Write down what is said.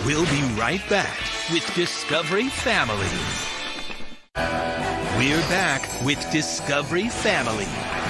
We'll be right back with Discovery Family. We're back with Discovery Family